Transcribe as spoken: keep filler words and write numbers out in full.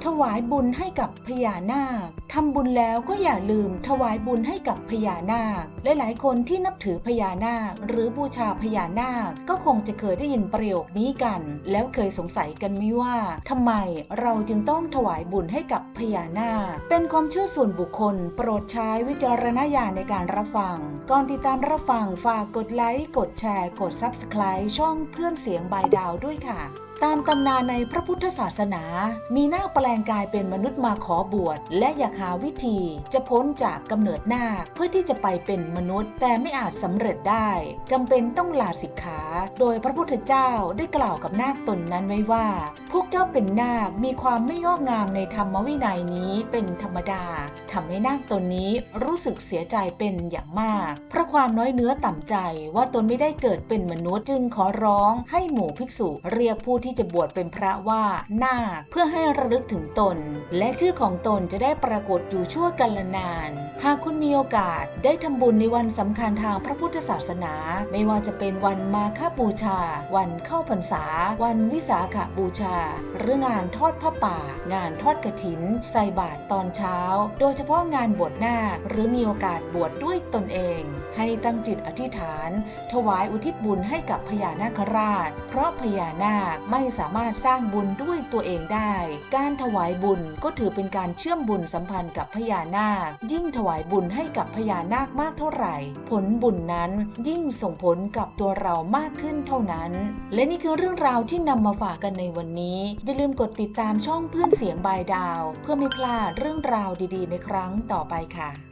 ถวายบุญให้กับพญานาคทำบุญแล้วก็อย่าลืมถวายบุญให้กับพญานาคหลายๆคนที่นับถือพญานาคหรือบูชาพญานาคก็คงจะเคยได้ยินประโยคนี้กันแล้วเคยสงสัยกันไหมว่าทำไมเราจึงต้องถวายบุญให้กับพญานาคเป็นความเชื่อส่วนบุคคลโปรดใช้วิจารณญาณในการรับฟังก่อนติดตามรับฟังฝากกดไลค์กดแชร์กด ซับสไครบ์ ช่องเพื่อนเสียงบายดาวด้วยค่ะตามตำนานในพระพุทธศาสนามีนาคแปลงกายเป็นมนุษย์มาขอบวชและอยากหาวิธีจะพ้นจากกำเนิดนาคเพื่อที่จะไปเป็นมนุษย์แต่ไม่อาจสำเร็จได้จำเป็นต้องลาสิกขาโดยพระพุทธเจ้าได้กล่าวกับนาคตนนั้นไว้ว่าพวกเจ้าเป็นนาคมีความไม่งอกงามในธรรมวินัยนี้เป็นธรรมดาทำให้นาคตนนี้รู้สึกเสียใจเป็นอย่างมากเพราะความน้อยเนื้อต่ำใจว่าตนไม่ได้เกิดเป็นมนุษย์จึงขอร้องให้หมู่ภิกษุเรียกผู้ที่จะบวชเป็นพระว่านาคเพื่อให้ระลึกถึงตนและชื่อของตนจะได้ปรากฏอยู่ชั่วกาลนานหากคุณมีโอกาสได้ทำบุญในวันสำคัญทางพระพุทธศาสนาไม่ว่าจะเป็นวันมาฆบูชาวันเข้าพรรษาวันวิสาขบูชาหรืองานทอดผ้าป่างานทอดกฐินใส่บาตรตอนเช้าโดยเฉพาะงานบวชนาคหรือมีโอกาสบวชดด้วยตนเองให้ตั้งจิตอธิษฐานถวายอุทิศบุญให้กับพญานาคราชเพราะพญานาคไม่สามารถสร้างบุญด้วยตัวเองได้การถวายบุญก็ถือเป็นการเชื่อมบุญสัมพันธ์กับพญานาคยิ่งถวายบุญให้กับพญานาคมากเท่าไหร่ผลบุญนั้นยิ่งส่งผลกับตัวเรามากขึ้นเท่านั้นและนี่คือเรื่องราวที่นำมาฝากกันในวันนี้อย่าลืมกดติดตามช่องเพื่อนเสียงบายดาวเพื่อไม่พลาดเรื่องราวดีๆในครั้งต่อไปค่ะ